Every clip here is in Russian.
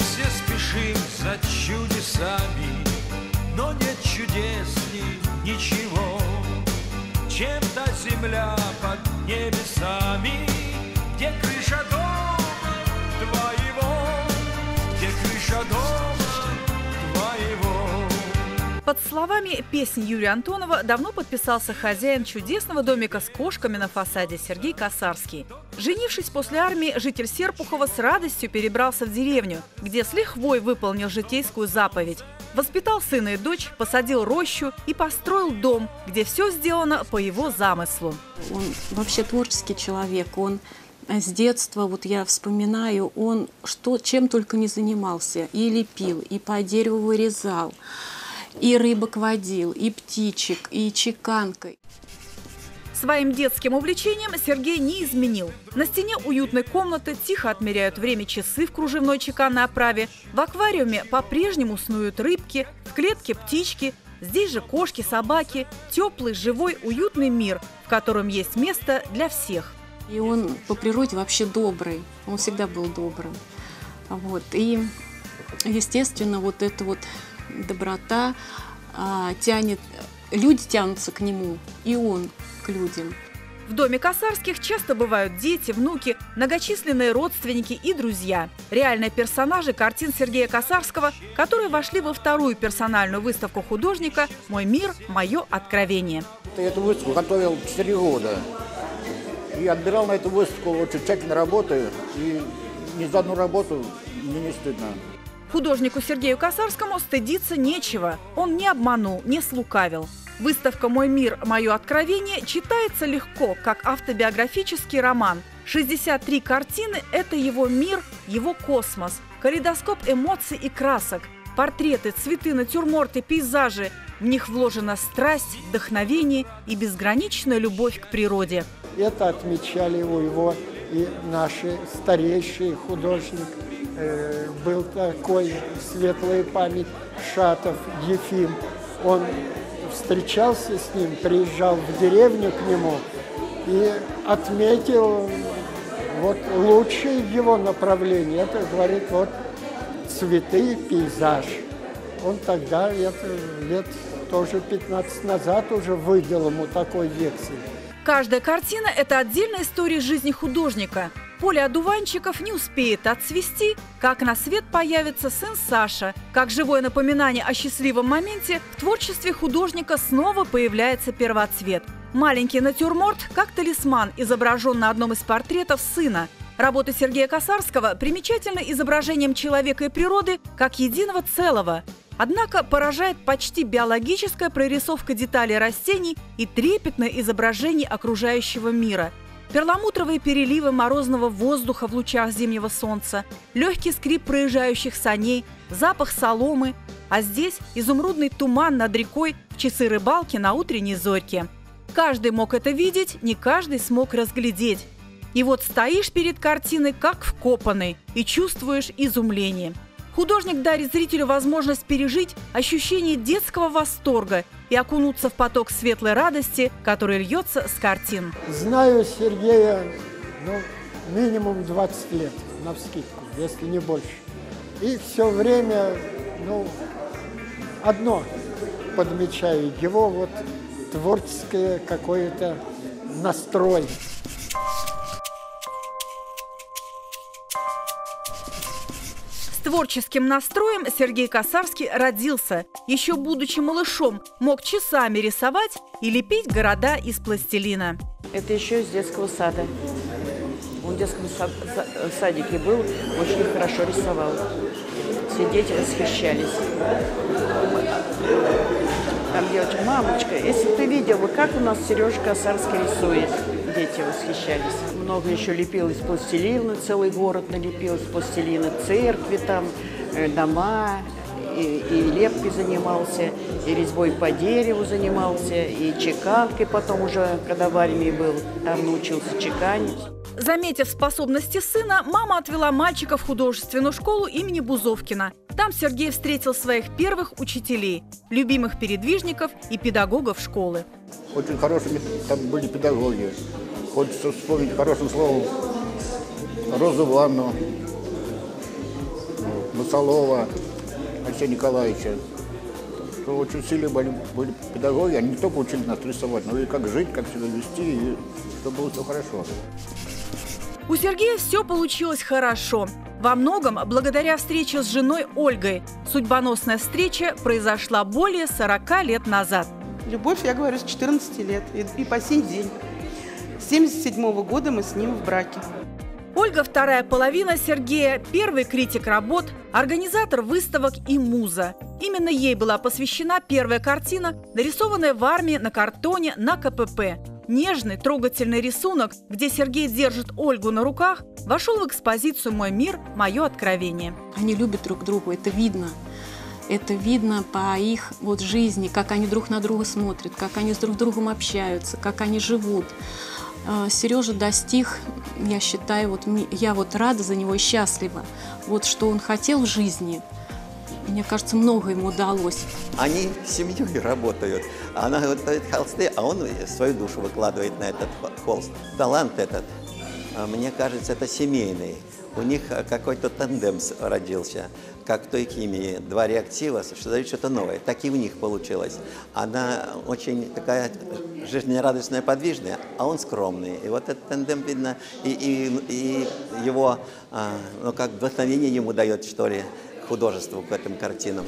все спешим за чудесами, но нет чудесней ничего, чем та земля под небесами, где крыша дома твоего, где крыша дома твоего. Под словами песни Юрия Антонова давно подписался хозяин чудесного домика с кошками на фасаде Сергей Косарский. Женившись после армии, житель Серпухова с радостью перебрался в деревню, где с лихвой выполнил житейскую заповедь. Воспитал сына и дочь, посадил рощу и построил дом, где все сделано по его замыслу. Он вообще творческий человек, он с детства, вот я вспоминаю, он чем только не занимался. И лепил, и по дереву вырезал, и рыбок водил, и птичек, и чеканкой. Своим детским увлечением Сергей не изменил. На стене уютной комнаты тихо отмеряют время часы в кружевной чеканной оправе. В аквариуме по-прежнему снуют рыбки, в клетке птички. Здесь же кошки, собаки. Теплый, живой, уютный мир, в котором есть место для всех. И он по природе вообще добрый. Он всегда был добрым. Вот. И, естественно, вот эта вот доброта тянет, люди тянутся к нему, и он к людям. В доме Косарских часто бывают дети, внуки, многочисленные родственники и друзья. Реальные персонажи картин Сергея Косарского, которые вошли во вторую персональную выставку художника «Мой мир. Мое откровение». Эту выставку готовил 4 года. И отбирал на эту выставку, очень тщательно работаю. И ни за одну работу мне не стыдно. Художнику Сергею Косарскому стыдиться нечего. Он не обманул, не слукавил. Выставка «Мой мир. Мое откровение» читается легко, как автобиографический роман. 63 картины – это его мир, его космос, калейдоскоп эмоций и красок, портреты, цветы, натюрморты, пейзажи. В них вложена страсть, вдохновение и безграничная любовь к природе. Это отмечали его и наши старейшие художники. Был такой, светлая память, Шатов Ефим. Он встречался с ним, приезжал в деревню к нему и отметил вот лучшее его направление. Это, говорит, вот цветы, пейзаж. Он тогда, это лет тоже 15 назад уже выдал ему такой вексель. Каждая картина – это отдельная история жизни художника. Поле одуванчиков не успеет отцвести, как на свет появится сын Саша. Как живое напоминание о счастливом моменте, в творчестве художника снова появляется первоцвет. Маленький натюрморт, как талисман, изображен на одном из портретов сына. Работа Сергея Косарского примечательна изображением человека и природы как единого целого. Однако поражает почти биологическая прорисовка деталей растений и трепетное изображение окружающего мира. Перламутровые переливы морозного воздуха в лучах зимнего солнца, легкий скрип проезжающих саней, запах соломы, а здесь изумрудный туман над рекой в часы рыбалки на утренней зорьке. Каждый мог это видеть, не каждый смог разглядеть. И вот стоишь перед картиной как вкопанный и чувствуешь изумление. Художник дарит зрителю возможность пережить ощущение детского восторга и окунуться в поток светлой радости, который льется с картин. Знаю Сергея, минимум 20 лет, навскидку, если не больше. И все время, одно подмечаю, его вот творческое какое-то настрой. С творческим настроем Сергей Косарский родился. Еще будучи малышом, мог часами рисовать и лепить города из пластилина. Это еще из детского сада. Он в детском садике был, очень хорошо рисовал. Все дети восхищались. Там девочка: мамочка, если ты видела, как у нас Сережа Косарский рисует. Дети восхищались. Много еще лепил из пластилина, целый город налепил из пластилина, церкви там, дома, и лепкой занимался, и резьбой по дереву занимался, и чеканкой потом уже, когда в армии был, там научился чеканить. Заметив способности сына, мама отвела мальчика в художественную школу имени Бузовкина. Там Сергей встретил своих первых учителей, любимых передвижников и педагогов школы. Очень хорошие там были педагоги. Хочется вспомнить хорошим словом Розу Ивановну. Масолова Алексея Николаевича. Что очень сильные были педагоги, они не только учили нас рисовать, но и как жить, как себя вести, и чтобы было все хорошо. У Сергея все получилось хорошо. Во многом благодаря встрече с женой Ольгой. Судьбоносная встреча произошла более 40 лет назад. Любовь, я говорю, с 14 лет и по сей день. С 1977 года мы с ним в браке. Ольга – вторая половина Сергея, первый критик работ, организатор выставок и муза. Именно ей была посвящена первая картина, нарисованная в армии на картоне на КПП. Нежный, трогательный рисунок, где Сергей держит Ольгу на руках, вошел в экспозицию «Мой мир. Мое откровение». Они любят друг друга, это видно. Это видно по их жизни, как они друг на друга смотрят, как они с друг другом общаются, как они живут. Сережа достиг, я считаю, я рада за него и счастлива. Что он хотел в жизни, мне кажется, много ему удалось. Они семьей работают. Она готовит холсты, а он свою душу выкладывает на этот холст. Талант этот, мне кажется, это семейный. У них какой-то тандем родился, как в той химии. Два реактива создают что-то новое. Так и у них получилось. Она очень такая жизнерадостная, подвижная, а он скромный. И вот этот тандем видно, и его, как вдохновение ему дает, что ли, к художеству, к этим картинам.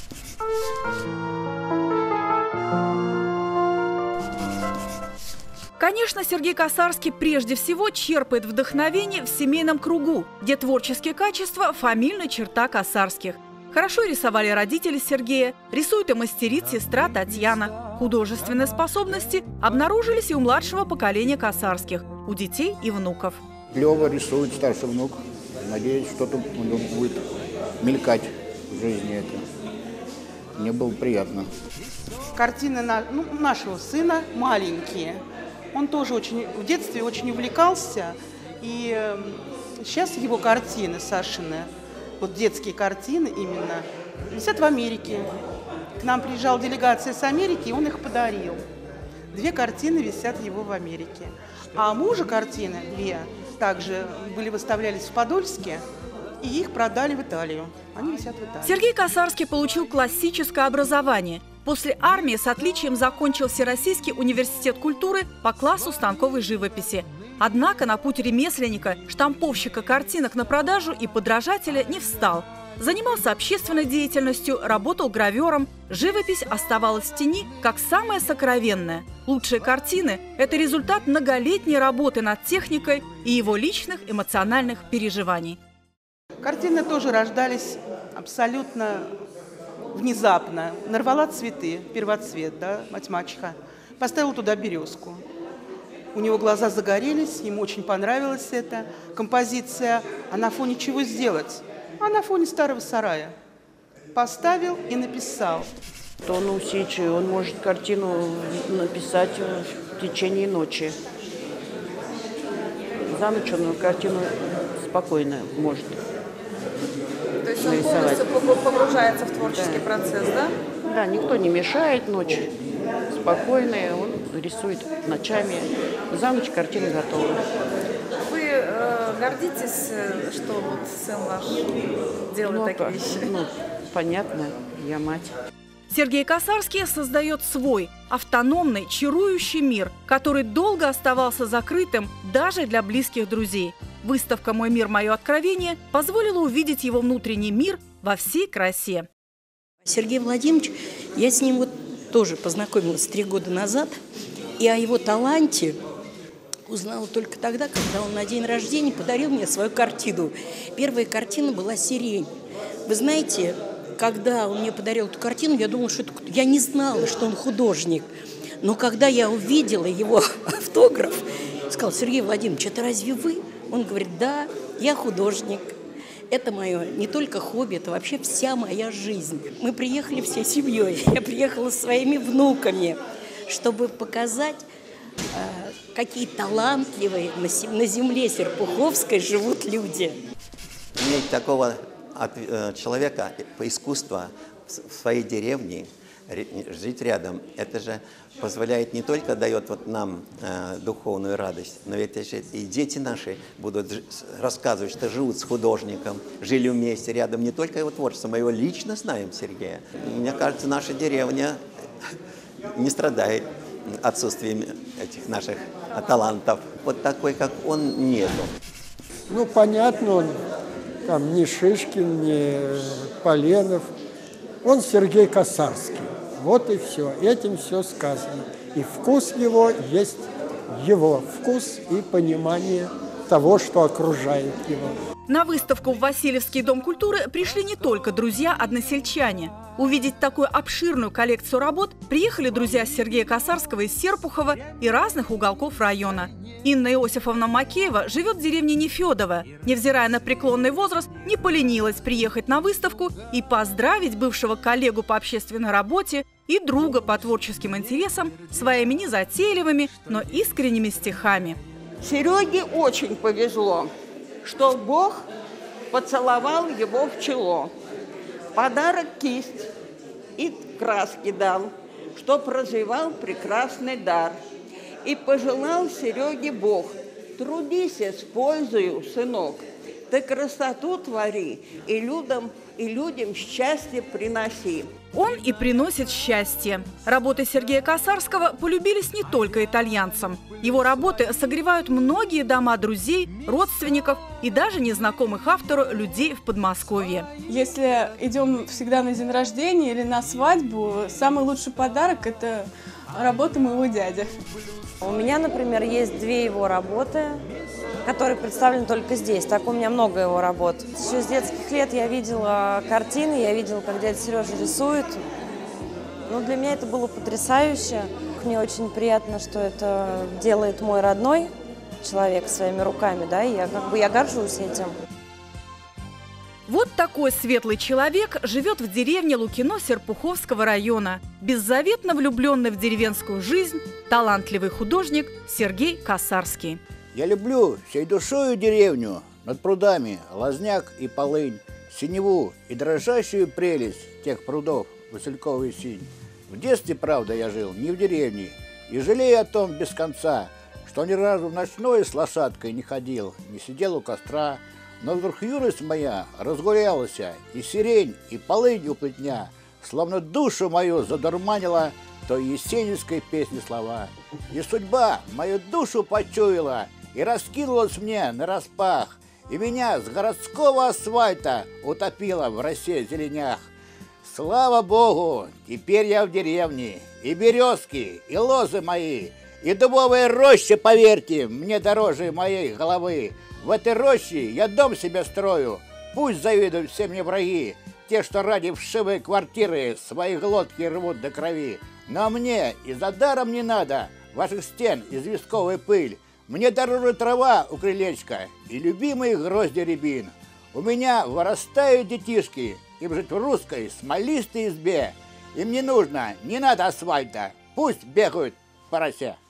Конечно, Сергей Косарский прежде всего черпает вдохновение в семейном кругу, где творческие качества – фамильная черта Косарских. Хорошо рисовали родители Сергея, рисует и мастерит сестра Татьяна. Художественные способности обнаружились и у младшего поколения Косарских, у детей и внуков. Лёва рисует, старший внук. Надеюсь, что-то у него будет мелькать в жизни это. Мне было приятно. Картины нашего сына маленькие. Он тоже в детстве очень увлекался. И сейчас его картины, Сашины, детские картины именно, висят в Америке. К нам приезжала делегация с Америки, и он их подарил. 2 картины висят его в Америке. А мужа картины 2 также выставлялись в Подольске, и их продали в Италию. Они висят в Италии. Сергей Косарский получил классическое образование. После армии с отличием закончил Всероссийский университет культуры по классу станковой живописи. Однако на путь ремесленника, штамповщика картинок на продажу и подражателя не встал. Занимался общественной деятельностью, работал гравером. Живопись оставалась в тени как самая сокровенная. Лучшие картины – это результат многолетней работы над техникой и его личных эмоциональных переживаний. Картины тоже рождались абсолютно внезапно. Нарвала цветы, первоцвет, мать-мачеха, поставила туда березку. У него глаза загорелись, ему очень понравилась эта композиция. А на фоне чего сделать? А на фоне старого сарая. Поставил и написал. Он усидчивый, он может картину написать в течение ночи. За ночь он картину спокойно может. То есть он полностью погружается в творческий процесс, да? Да, никто не мешает, ночь спокойная, он рисует ночами. За ночь картина готова. Вы гордитесь, что сын ваш делает такие вещи? Понятно, я мать. Сергей Косарский создает свой, автономный, чарующий мир, который долго оставался закрытым даже для близких друзей. Выставка «Мой мир. Мое откровение» позволила увидеть его внутренний мир во всей красе. Сергей Владимирович, я с ним тоже познакомилась 3 года назад, и о его таланте узнала только тогда, когда он на день рождения подарил мне свою картину. Первая картина была «Сирень». Вы знаете, когда он мне подарил эту картину, я думала, что я не знала, что он художник. Но когда я увидела его автограф, сказала: Сергей Владимирович, это разве вы? Он говорит: да, я художник. Это мое не только хобби, это вообще вся моя жизнь. Мы приехали всей семьей. Я приехала со своими внуками, чтобы показать, какие талантливые на земле Серпуховской живут люди. Иметь такого человека по искусству в своей деревне, жить рядом, это же позволяет, не только дает вот нам духовную радость, но ведь и дети наши будут рассказывать, что живут с художником, жили вместе рядом, не только его творчество, мы его лично знаем, Сергея. Мне кажется, наша деревня не страдает отсутствием этих наших талантов. Вот такой, как он, нету. Ну, понятно, он там не Шишкин, не Поленов. Он Сергей Косарский. Вот и все. Этим все сказано. И вкус его есть его вкус и понимание того, что окружает его. На выставку в Васильевский дом культуры пришли не только друзья-односельчане. Увидеть такую обширную коллекцию работ приехали друзья Сергея Косарского из Серпухова и разных уголков района. Инна Иосифовна Макеева живет в деревне Нефедово. Невзирая на преклонный возраст, не поленилась приехать на выставку и поздравить бывшего коллегу по общественной работе и друга по творческим интересам своими незатейливыми, но искренними стихами. Сереге очень повезло, что Бог поцеловал его в чело. Подарок кисть и краски дал, чтоб развивал прекрасный дар. И пожелал Сереге Бог: трудись с пользою, сынок, ты красоту твори и людям счастье приноси. Он и приносит счастье. Работы Сергея Косарского полюбились не только итальянцам. Его работы согревают многие дома друзей, родственников и даже незнакомых автору людей в Подмосковье. Если идем всегда на день рождения или на свадьбу, самый лучший подарок – это работа моего дяди. У меня, например, есть 2 его работы, которые представлены только здесь. Так у меня много его работ. Еще с детских лет я видела картины, я видела, как дядя Сережа рисует. Ну, для меня это было потрясающе. Мне очень приятно, что это делает мой родной человек своими руками, да, и я горжусь этим. Вот такой светлый человек живет в деревне Лукино Серпуховского района. Беззаветно влюбленный в деревенскую жизнь, талантливый художник Сергей Косарский. Я люблю всей душою деревню, над прудами лозняк и полынь, синеву и дрожащую прелесть тех прудов васильковый синь. В детстве, правда, я жил не в деревне, и жалею о том без конца, что ни разу в ночное с лошадкой не ходил, не сидел у костра. Но вдруг юность моя разгулялась, и сирень, и полынь у плетня, словно душу мою задурманила той есенинской песни слова. И судьба мою душу почуяла и раскинулась мне нараспах, и меня с городского асфальта утопила в росе зеленях. Слава Богу, теперь я в деревне, и березки, и лозы мои, и дубовые рощи, поверьте, мне дороже моей головы. В этой роще я дом себе строю, пусть завидуют все мне враги, те, что ради вшивой квартиры свои глотки рвут до крови. Но мне и за даром не надо ваших стен известковая пыль. Мне дороже трава у крылечка и любимые грозди рябин. У меня вырастают детишки, им жить в русской смолистой избе. Им не нужно, не надо асфальта, пусть бегают порося.